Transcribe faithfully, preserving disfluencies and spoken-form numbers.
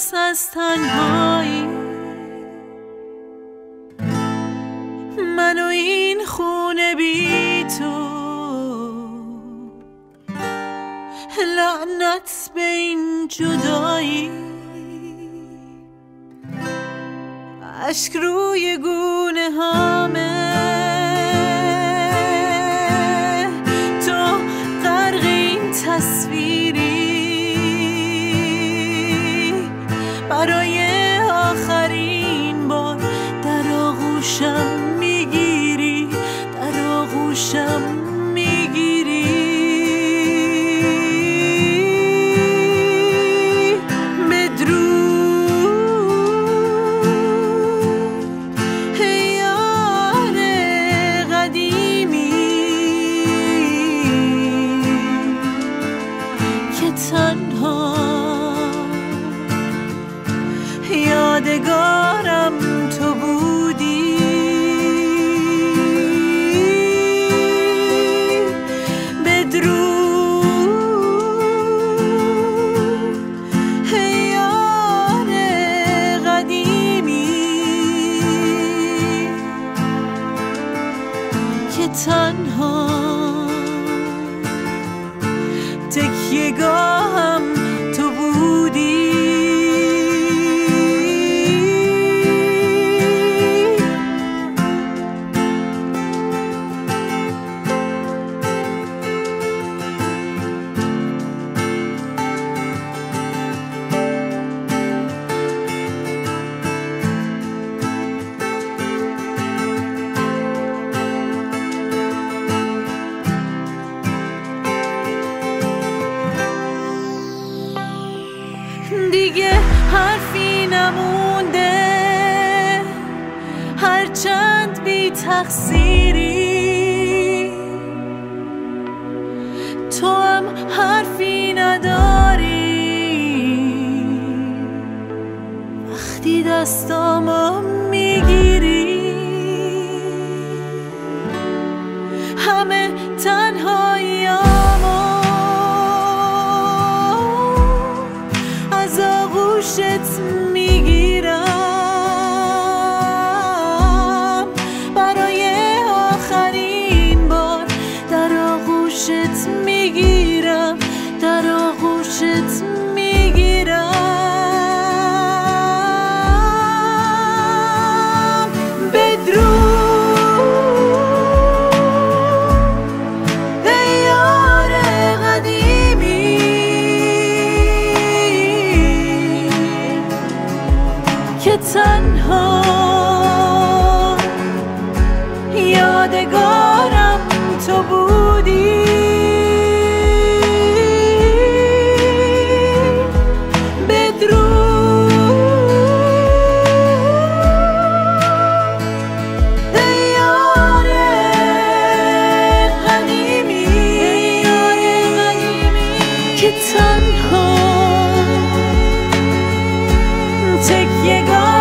خلاص از تنهایی، من و این خونه بی تو، لعنت به این جدایی. اشک روی گونه هامه، تو غرق این تصویری، برای آخرین بار در آغوشم میگیری، در آغوشم میگیری. تنها یادگارم تو بودی، بدرود یار قدیمی که تنها تکیه‌گاهم تو بودی. دیگه حرفی نمونده، هرچند بی تقصیری، تو هم حرفی نداری وقتی دستامو میگیری. همه تنهاییامو از آغوشت میگیرم، برای آخرین بار در آغوشت میگیرم، در آغوشت میگیرم. بدرود ای یار قدیمی که تنها یادگارم تو بودی. بدرود ای یار قدیمی که تنها تکیه‌گاه